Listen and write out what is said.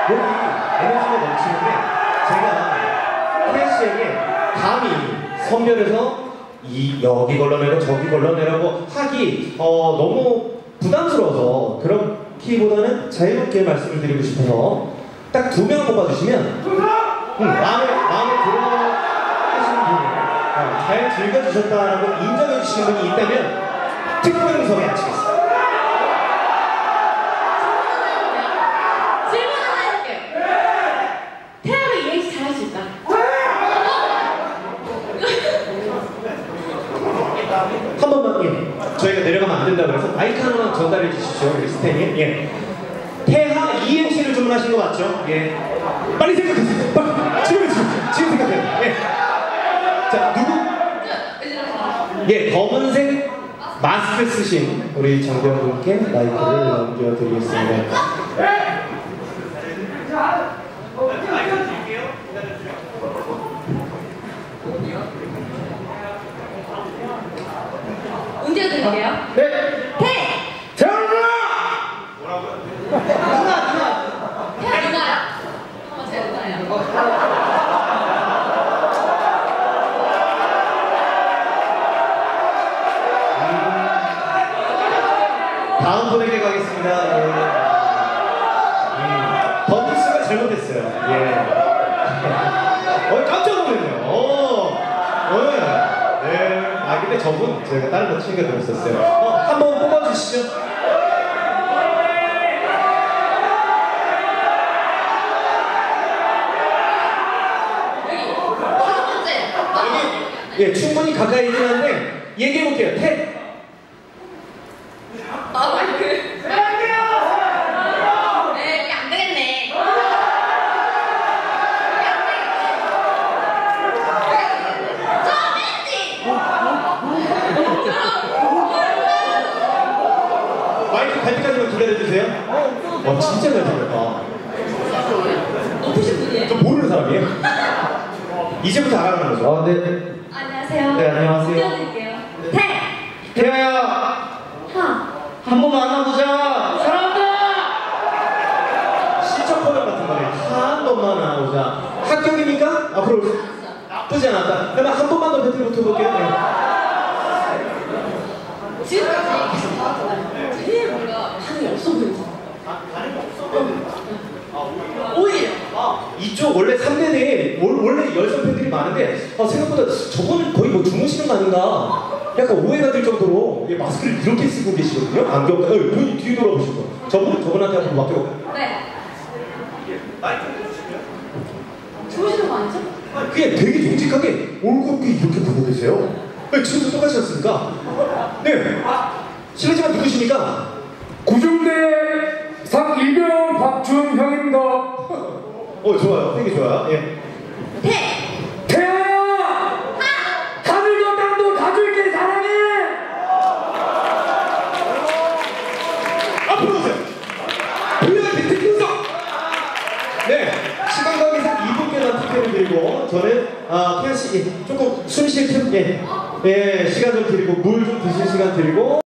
여기 에너지가 넘치는데 제가 태아 씨에게 감히 선별해서 여기 걸러내고 저기 걸러내라고 하기 너무 부담스러워서 그렇기보다는 자유롭게 말씀을 드리고 싶어서 딱 2명을 뽑아주시면 마음에 들어 하시는 분이 잘 즐겨주셨다라고 인정해주시는 분이 있다면 특별성에 앉히겠습니다. 질문 하나 해볼게요. 태아가 이행시 잘할 수 있다. 한 번만, 예. 저희가 내려가면 안 된다고 해서 마이크 하나만 전달해 주십시오, 우리 스탠이. 예. 태하 이행시를 주문하신 거 맞죠? 예. 빨리 생각하세요. 빨리. 지금 생각해요. 예. 자, 누구? 예, 검은색 마스크 쓰신 우리 정대원분께 마이크를 넘겨드리겠습니다. 문제 드릴게요. 네. 태연아! 뭐라고요? 누나. 태아 누나야. 제 누나야. 다음 분에게 가겠습니다. 예. 버티스가 잘못했어요. 예. 깜짝 놀랐네요. 네. 근데 저분 제가 다른 거 챙겨드렸었어요. 한번 뽑아주시죠. 여기, 예, 충분히 가까이 있긴 한데, 얘기해볼게요. 마이크. 네, 이게 안 되겠네. 마이크 갈 때까지만 기다려주세요. 진짜 잘 생겼다. 높으신 분이에요? 좀 모르는 사람이에요? 이제부터 알아가는 거죠? 네. 안녕하세요. 네, 안녕하세요. 드릴게요. 태아야! 한 번 만나보자! 사랑한다! 시청 코너 같은 거네. 한 번만 만나보자. 합격입니까? 앞으로 나쁘지 않았다. 그러면 한 번만 더 배틀 붙어볼게요. 네. 지금까지 계속 나왔잖아요. 제일 뭔가 반응이 없어 보이죠? 반응이 없어? 오히려. 이쪽 원래 3대대에 원래 열성 팬들이 많은데 생각보다 저분은 거의 뭐 주무시는 거 아닌가 약간 오해가 될 정도로 마스크를 이렇게 쓰고 계시거든요. 안경 본인 뒤에 돌아보시고 저분한테 한번 맡겨볼까요? 네. 마이크 주무시는 거 아니죠? 그게 되게 정직하게 올곧게 이렇게 보고 계세요. 지금도 똑같이 하셨으니까. 네. 실례지만 누구십니까? 구중대 상일병 박준형입니다. 좋아요. 되게 좋아요. 예. 태아야! 가들도 땅도 가줄게 사랑해! 앞으로 오세요. 우리가 대체 분석! 네. 시간 관계상 2분께만 투표를 드리고, 저는, 태아 씨, 조금 숨 쉴 틈, 예. 시간 좀 드리고, 물 좀 드실 시간 드리고,